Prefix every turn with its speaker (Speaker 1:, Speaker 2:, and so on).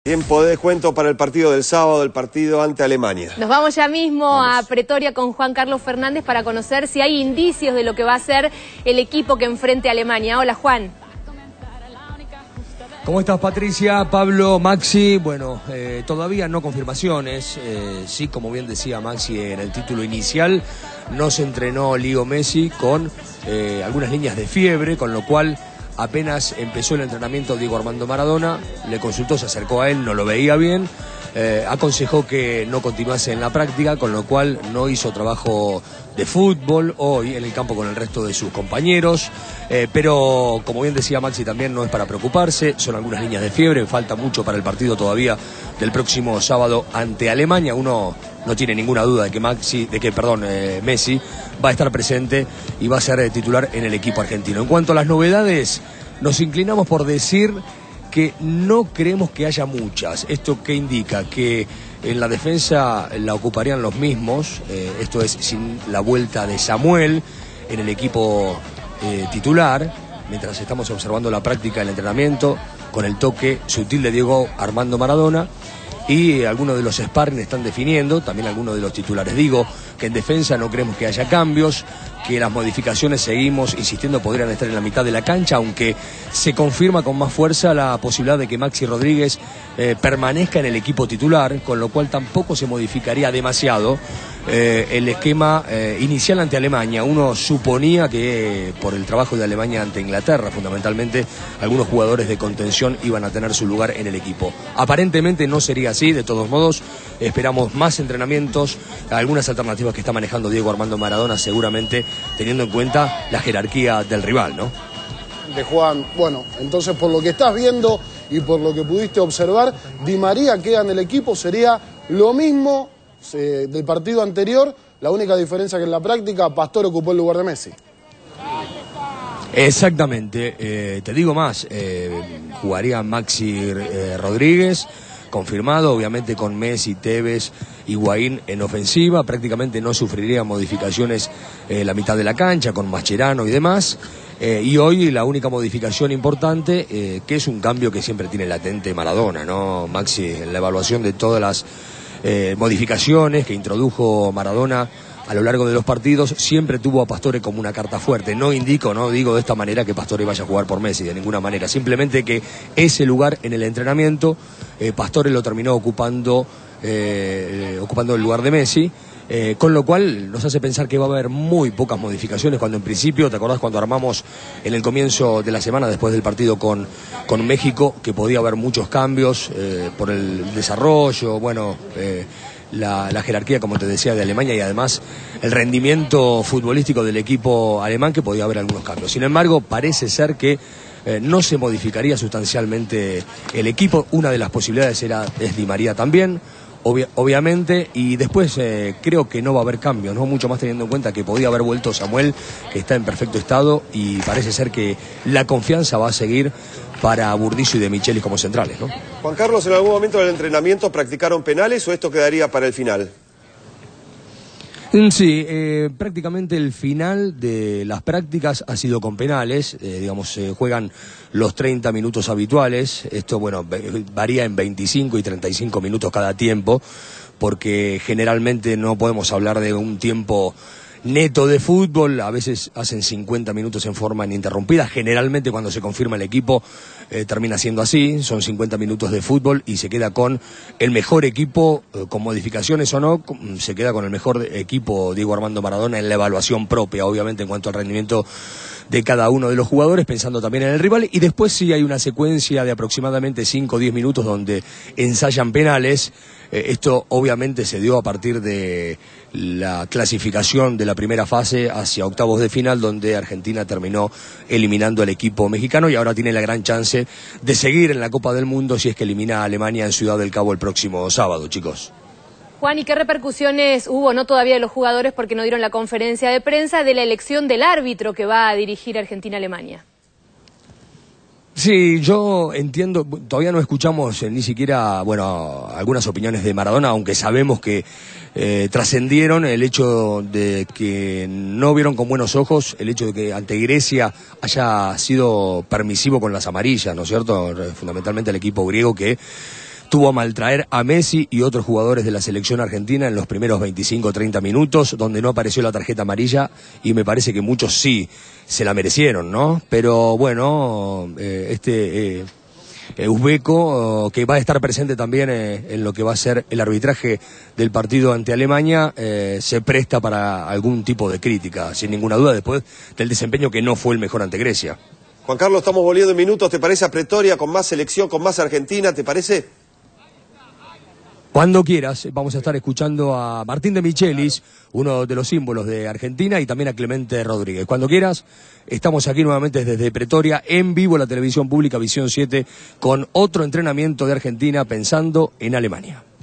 Speaker 1: Tiempo de descuento para el partido del sábado, el partido ante Alemania.
Speaker 2: Nos vamos ya mismo a Pretoria con Juan Carlos Fernández para conocer si hay indicios de lo que va a ser el equipo que enfrente a Alemania. Hola, Juan.
Speaker 3: ¿Cómo estás, Patricia? Pablo, Maxi, bueno, todavía no confirmaciones, sí, como bien decía Maxi en el título inicial, no se entrenó Leo Messi con algunas líneas de fiebre, con lo cual apenas empezó el entrenamiento Diego Armando Maradona, le consultó, se acercó a él, no lo veía bien, aconsejó que no continuase en la práctica, con lo cual no hizo trabajo de fútbol hoy en el campo con el resto de sus compañeros, pero como bien decía Maxi también no es para preocuparse, son algunas líneas de fiebre, falta mucho para el partido todavía del próximo sábado ante Alemania. Uno no tiene ninguna duda de que Messi va a estar presente y va a ser titular en el equipo argentino. En cuanto a las novedades, nos inclinamos por decir que no creemos que haya muchas. ¿Esto qué indica? Que en la defensa la ocuparían los mismos, esto es sin la vuelta de Samuel en el equipo titular, mientras estamos observando la práctica del entrenamiento con el toque sutil de Diego Armando Maradona, y algunos de los sparring están definiendo, también algunos de los titulares. Digo que en defensa no creemos que haya cambios, que las modificaciones, seguimos insistiendo, podrían estar en la mitad de la cancha, aunque se confirma con más fuerza la posibilidad de que Maxi Rodríguez permanezca en el equipo titular, con lo cual tampoco se modificaría demasiado el esquema inicial ante Alemania. Uno suponía que por el trabajo de Alemania ante Inglaterra, fundamentalmente, algunos jugadores de contención iban a tener su lugar en el equipo. Aparentemente no sería así, de todos modos, esperamos más entrenamientos, algunas alternativas que está manejando Diego Armando Maradona, seguramente teniendo en cuenta la jerarquía del rival, ¿no?
Speaker 4: De Juan, bueno, entonces por lo que estás viendo y por lo que pudiste observar, Di María queda en el equipo, sería lo mismo del partido anterior, la única diferencia que en la práctica Pastore ocupó el lugar de Messi.
Speaker 3: Exactamente, te digo más, jugaría Maxi Rodríguez, confirmado, obviamente con Messi, Tevez, Higuaín en ofensiva, prácticamente no sufriría modificaciones la mitad de la cancha, con Mascherano y demás, y hoy la única modificación importante, que es un cambio que siempre tiene latente Maradona, ¿no? Maxi, en la evaluación de todas las modificaciones que introdujo Maradona a lo largo de los partidos, siempre tuvo a Pastore como una carta fuerte. No digo de esta manera que Pastore vaya a jugar por Messi, de ninguna manera. Simplemente que ese lugar en el entrenamiento, Pastore lo terminó ocupando el lugar de Messi, con lo cual nos hace pensar que va a haber muy pocas modificaciones, cuando en principio, ¿te acordás cuando armamos en el comienzo de la semana, después del partido con México, que podía haber muchos cambios por el desarrollo, la jerarquía, como te decía, de Alemania, y además el rendimiento futbolístico del equipo alemán, que podía haber algunos cambios? Sin embargo, parece ser que no se modificaría sustancialmente el equipo. Una de las posibilidades es Di María también, obviamente, y después creo que no va a haber cambios, no mucho más teniendo en cuenta que podía haber vuelto Samuel, que está en perfecto estado, y parece ser que la confianza va a seguir para Burdizo y De Michelis como centrales, ¿no?
Speaker 1: Juan Carlos, ¿en algún momento del entrenamiento practicaron penales o esto quedaría para el final?
Speaker 3: Sí, prácticamente el final de las prácticas ha sido con penales, juegan los 30 minutos habituales, esto varía en 25 y 35 minutos cada tiempo, porque generalmente no podemos hablar de un tiempo neto de fútbol, a veces hacen 50 minutos en forma ininterrumpida, generalmente cuando se confirma el equipo termina siendo así, son 50 minutos de fútbol y se queda con el mejor equipo, con modificaciones o no, se queda con el mejor equipo Diego Armando Maradona en la evaluación propia, obviamente en cuanto al rendimiento de cada uno de los jugadores, pensando también en el rival, y después sí hay una secuencia de aproximadamente 5 o 10 minutos donde ensayan penales. Esto obviamente se dio a partir de la clasificación de la primera fase hacia octavos de final, donde Argentina terminó eliminando al equipo mexicano y ahora tiene la gran chance de seguir en la Copa del Mundo si es que elimina a Alemania en Ciudad del Cabo el próximo sábado, chicos.
Speaker 2: Juan, ¿y qué repercusiones hubo, no todavía de los jugadores porque no dieron la conferencia de prensa, de la elección del árbitro que va a dirigir Argentina-Alemania?
Speaker 3: Sí, yo entiendo, todavía no escuchamos ni siquiera, algunas opiniones de Maradona, aunque sabemos que trascendieron el hecho de que no vieron con buenos ojos el hecho de que ante Grecia haya sido permisivo con las amarillas, ¿no es cierto? Fundamentalmente el equipo griego, que tuvo a maltraer a Messi y otros jugadores de la selección argentina en los primeros 25 o 30 minutos, donde no apareció la tarjeta amarilla, y me parece que muchos sí se la merecieron, ¿no? Pero bueno, uzbeco, que va a estar presente también en lo que va a ser el arbitraje del partido ante Alemania, se presta para algún tipo de crítica, sin ninguna duda, después del desempeño que no fue el mejor ante Grecia.
Speaker 1: Juan Carlos, estamos volviendo en minutos, ¿te parece a Pretoria con más selección, con más Argentina, te parece?
Speaker 3: Cuando quieras, vamos a estar escuchando a Martín de Michelis, uno de los símbolos de Argentina, y también a Clemente Rodríguez. Cuando quieras, estamos aquí nuevamente desde Pretoria, en vivo en la televisión pública Visión 7, con otro entrenamiento de Argentina pensando en Alemania.